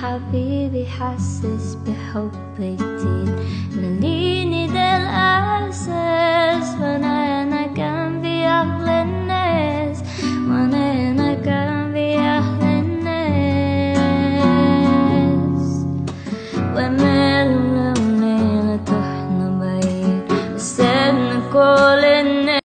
حبيبي حسس بحب جديد، مليني ده الإحساس وأنا